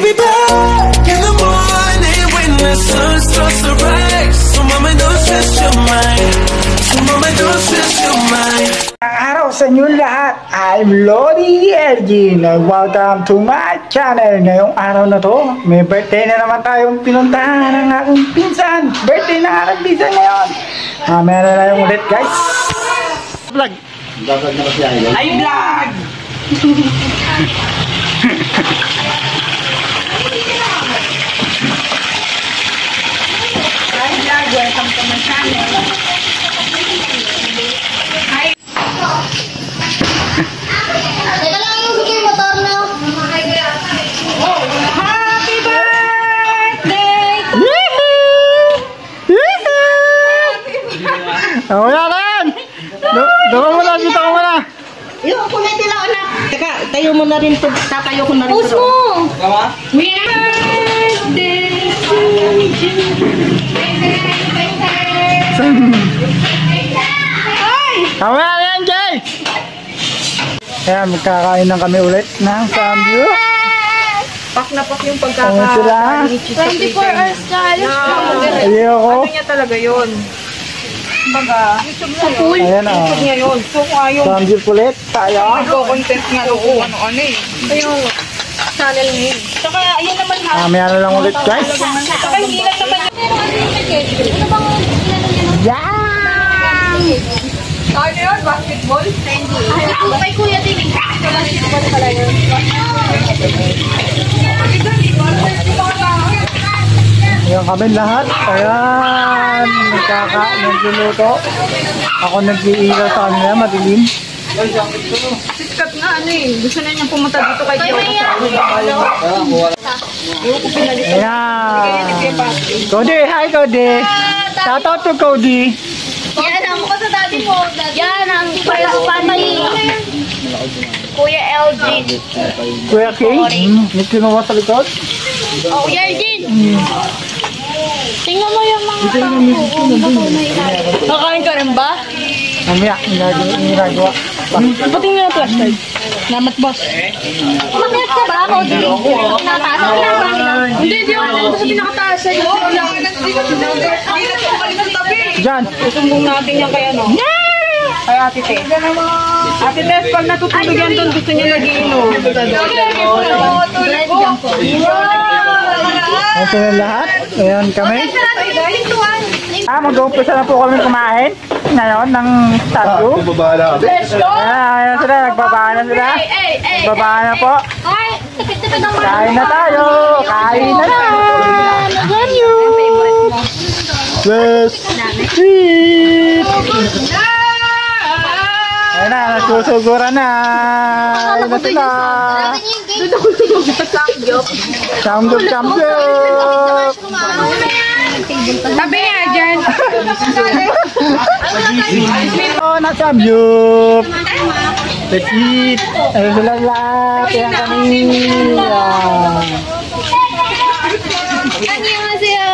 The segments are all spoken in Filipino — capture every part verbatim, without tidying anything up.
be back in the morning when the sun starts to rise. So mama, don't stress your mind. So mama, don't stress your mind. Araw sa inyo lahat, I'm Lodi Elgin. Welcome to my channel. Ngayong araw na to, may birthday na naman tayong pinuntahan ng aking pinsan. Birthday na aking pinsan ngayon. Ah, meron na yung ulit guys. Vlog. Vlog na kasi ay. Ay vlog! Hi vlog, welcome to my channel. Hi. Teka lang yung bigay motor na. Oh, happy birthday! Oh, wala yan! Doon mo na, dito ko muna. Yung kulay nila anak. Teka, tayo mo na rin to. Tatayo ko na rin Push to. mo! Happy birthday to you. Ay! Tama na yan, Jay! Ayan, magkakain lang kami ulit ng Sambu. Pak na pak yung Ano sila? pagkakain ni Chisa twenty-four hours challenge. Ayoko. Ano niya talaga yun? Baga, Sa pool. Ayan o. YouTube niya yun. So, ayun. Sambu ulit tayo. Content nga doon. Ano-ano eh. Yung channel niya. Saka, ayan naman ha. Ah, may ano lang ulit guys. Saka, hindi lang naman. Ano bang Yan! Ano yun? Basketball? Ito kay Kuya din. Ito basketball pala yun. Ayan kami lahat. Ayan. Nagkaka, nagluluto. Ako nag-iila sa kanila, madilim. Sikat nga ano eh. Gusto na niyang pumunta dito kay Kay Kiyoko. Maya. Ayan. Cody, hi Cody. Shout out to Cody. Yan ang mukha sa daddy mo. Yan ang patay. Kuya L G. Kuya King. Hmm, may kinuha sa likod. Oh, Kuya L G. Tingnan mo yung mga tao. Kakain ka rin ba? Mamaya, nilagawa. Pati nga na flashlight. Namat boss. Umakyat ka ba, Cody? Nataas ka na ba? Hindi, di ako sa pinakataas sa iyo. Diyan. Susumbong natin yan kay ano. Kay Ate Tess. Ate Tess, pag natutulog yan doon, gusto niya nagiinom. Ito na lahat. Ayan kami. Ah, mag-uumpisa na po kami kumain. Ngayon, ng Sambu. Babala. Let's go! Ayan, ayan sila. Nagbabaan na sila. Nagbabaan na po. Ay, tipid-tipid ang mga. Kain na tayo. Kain na na. Love you. Yes. Sweet. Ayan na, nagsusuguran na. Ayan na sila. Samgyup, samgyup. Tabi nga dyan. Oh, na samgyup. Let's eat. Ayan sila lahat. Ayan kami. Annyeonghaseyo.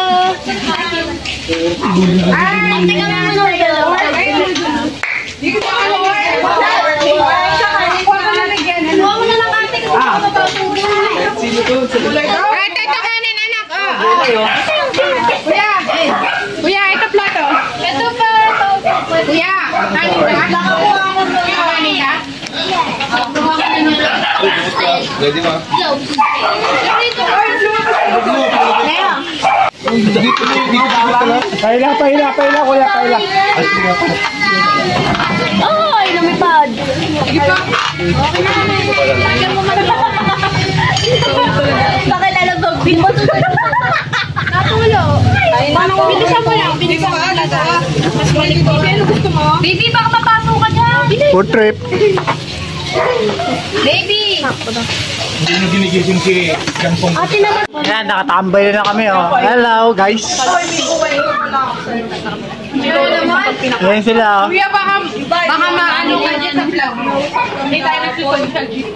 Ang teka nga ano dalawa. Huwag mo na lang ate kung ano to. Ay, ito kanin anak. Kuya, kuya, ito plato. Ito pa. Kuya, kanin ka? Kanin ka? Pwede ba? Paila, paila, paila, kuya, paila. Ay, lumipad. Bakit lalabag? Bin mo ito sa natulo. Bilisan mo lang. Bilisan mo lang. Mas balik ko. Ano gusto mo? Baby, baka mapasok ka dyan. Food trip. Baby. Hindi nyo ginigising si Gampong. Ate naman. Ayan, nakatambay na kami oh. Hello guys. Ayan sila oh. Kuya, baka, baka maano ka dyan sa vlog mo. Hindi tayo nagsusunod sa gita.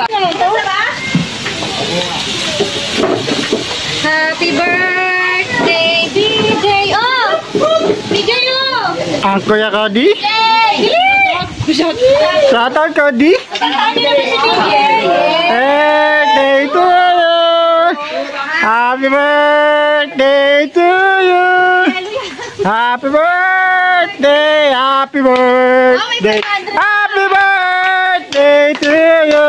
Happy birthday, D J. Oh! D J oh! Ang Kuya Cody. Yay! Shout out Cody. Kantahan niyo naman si D J. Birthday to you. Happy birthday to you. Happy birthday, happy birthday, happy birthday to you.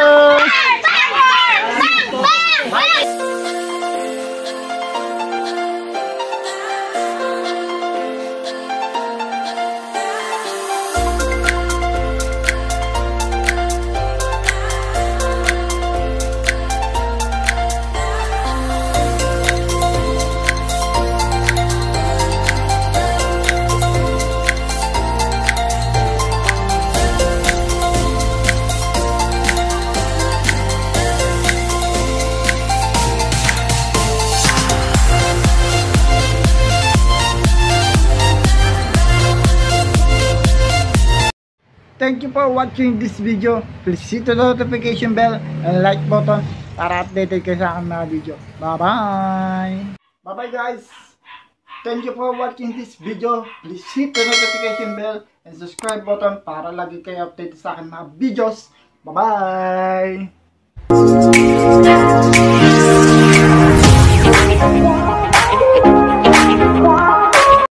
Thank you for watching this video. Please hit the notification bell and like button para updated kayo sa aking mga video. Bye-bye! Bye-bye guys! Thank you for watching this video. Please hit the notification bell and subscribe button para lagi kayo updated sa aking mga videos. Bye-bye!